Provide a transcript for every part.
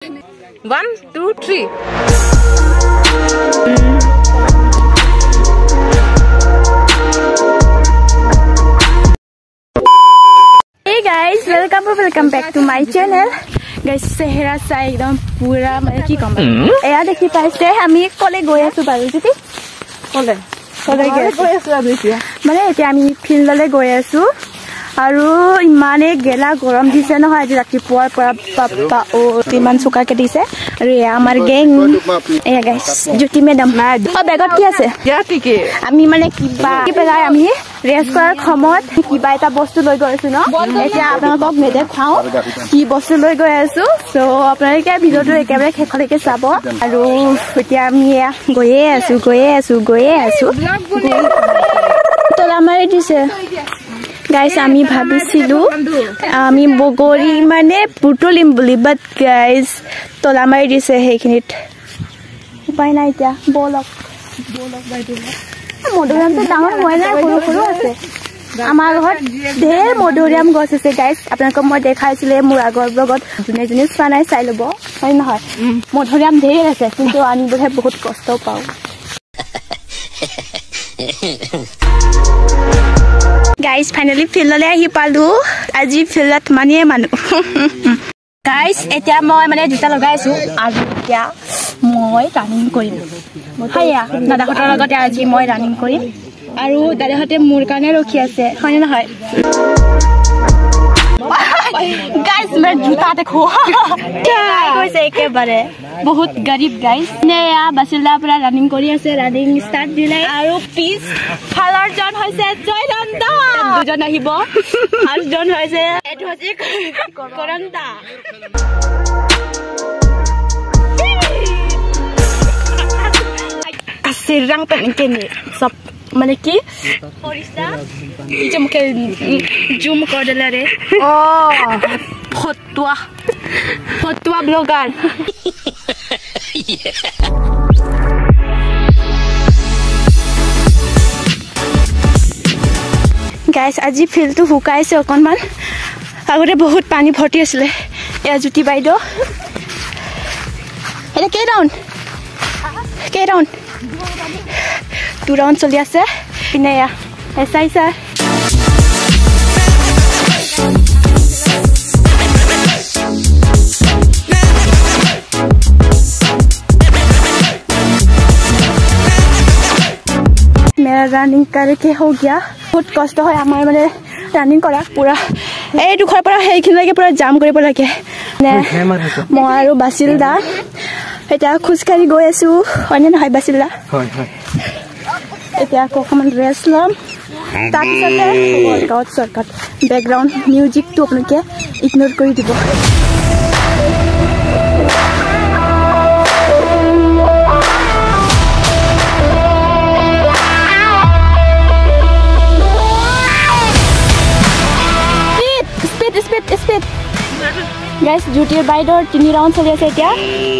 1 2 3 Hey guys, welcome back to my channel. Guys, চেহাৰা চাই একদম পুৰা মানে কি কম এয়া দেখি পাইছে আমি কলে গৈ আছো বাৰু জিতি কলে গৈ আছো মানে এতিয়া আমি ফিল্ডলৈ গৈ আছো আৰু ইমানে গেলা গৰম দিছে নহয় আজি ৰাতিপুৱাৰ পৰা বাপ্পা ও ইমান চুকাকে দিছে আৰু এয়া আমাৰ গেং এয়া গাইস জ্যোতি মেডাম অ বেগত কি আছে আমি মানে কিবা পেলাই আমি ৰেস কৰাৰ সময়ত কিবা এটা বস্তু লৈ গৈ আছো ন এতিয়া আপোনালোকক নেদেখাও কি বস্তু লৈ গৈ আছো সো আপোনালোকে ভিডিওটো একেবাৰে শেষলৈকে চাব আৰু এতিয়া আমি গৈয়ে আছো তলা মাৰি দিছে Guys, আমি ভাবিছিলো আমি বগৰী মানে পুটলিম বুলি বাট গাইস তলা মাৰি দিছে সেইখিনিত উপায় নাই এতিয়া বলক বাইদিলে মধুৰিআমটো ডাঙৰ হোৱা নাই সৰু আছে আমাৰ ঘৰত ঢেৰ মধুৰিআম গছ আছে গাইস আপোনালোকক মই দেখাইছিলে মোৰ আগৰ ব্লগত যোনে চোৱা নাই চাই ল'ব হয় নহয় মধুৰিআম ঢেৰ আছে কিন্তু আনিবলৈ বহুত কষ্ট পাওঁ Guys, finally ফিল্ডলৈ আহি পালো আজি ফিল্ডত মানিয়ে মানু Guys, এতিয়া মই মানে জুতা লগাইছো আৰু এতিয়া মই ৰানিং কৰিম হাইয়া দাদাহঁতৰ লগত আজি মই ৰানিং কৰিম আৰু দাদাহঁতে মোৰ কাৰণে ৰখি আছে হয় নহয় Guys, मैं जूता देखो কৈছে একেবাৰে বহুত গरीब गाइस নে বাসিলা পৰা ৰানিং কৰি আছে ৰানিং ষ্টাৰ্ট দিলে আৰু পিছ ফালৰ জন হৈছে জয়নন্দা দুজন আহিব ফাৰ্ষ্ট জন হৈছে এটো হৈছে কৰন্দা কাসিৰাং পেনকেনি সব মানে কি ওড়িশা এই যে মুখে জুম করে দিলে রে ও ফতুয়া ব্লগার গাইস আজি ফিল্ডটো হুকাইছে অকনমান আগতে বহুত পানী ভৰ্তি আছিল এয়া জ্যোতি বাইদেউ এটা কে ৰাউন্ড 2 राउंड चली আছে পিনে এসাইছা मेरा रनिंग करके हो गया बहुत कष्ट হয় আমাৰ মানে রানিং কৰা পুৰা এই দুখৰ পৰা হেইখিনলৈকে পুৰা জাম কৰিব লাগে মই আৰু বাসিলদা এটা খুচকাৰি গৈ আছো হয় নহয় বাসিলদা হয় এতিয়া অকমান ৰেষ্ট লম তাৰপিছতে ৱৰ্কআউট বেকগ্ৰাউণ্ড মিউজিকটো আপোনালোকে ইগনোৰ কৰি দিব স্পীড গাইস জ্যোতিৰ বাইদেউৰ 3 ৰাউণ্ড চলি আছে এতিয়া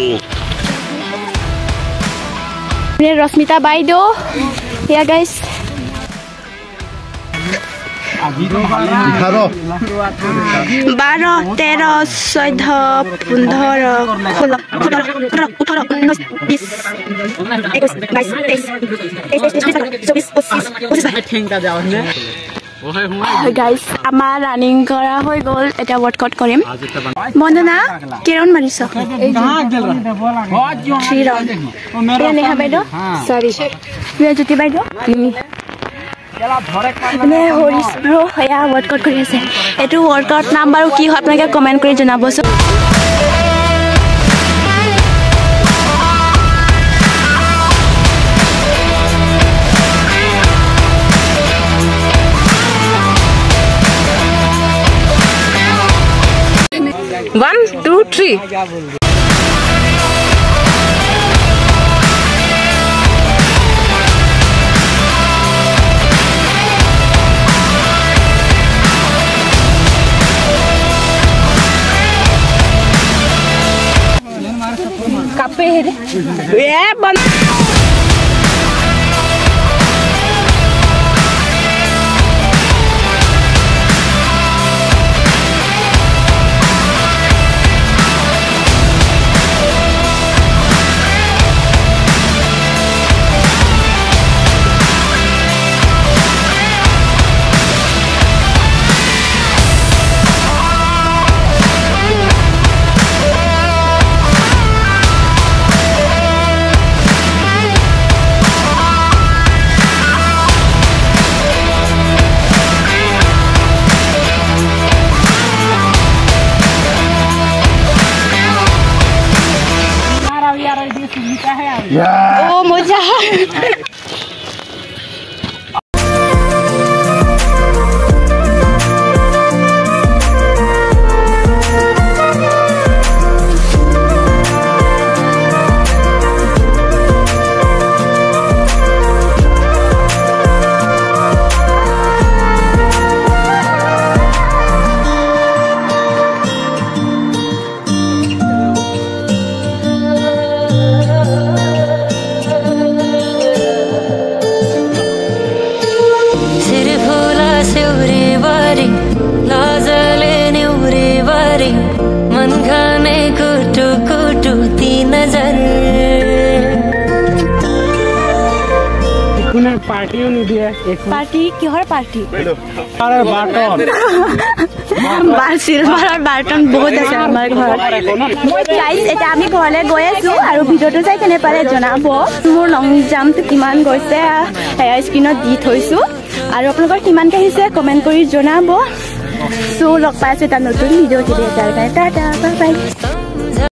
ৰশ্মিতা বাইদেউ या गाइस 12 13 14 15 गाइस আমাৰ ৰানিং কৰা হৈ গল এটা ওয়ার্কআউট কৰিম মন্দনা কি ৰাউন্ড মাৰিছ 3 ৰাউন্ড নেহা বাইদেউ সরি জ্যোতি বাইদেউ মানে হৰিশ ব্ৰো এয়া ওয়ার্কআউট কৰি আছে এটো ওয়ার্কআউট নাম বাৰু কি হয় আপোনালোকে কমেন্ট কৰি জনাবচোন One, two, three. Kape here. Yeah, but. ओ मजा पार्टी किहर पार्टी सिल्भार बार्टन बहुत আছে আমাৰ ঘৰত মই গাইস এটা আমি ঘৰলে গৈ আছো আৰু ভিডিওটো চাই কেনে পালে জনাব মোৰ লং জাম্পটো কিমান গৈছে হেয়াৰ স্ক্ৰিনত দি থৈছো আৰু আপোনালোকৰ কিমান কাহিছে কমেন্ট কৰি জনাব সো লগ পাইছো এটা নতুন ভিডিও দিলে তাৰ কাৰণে টাটা বাই বাই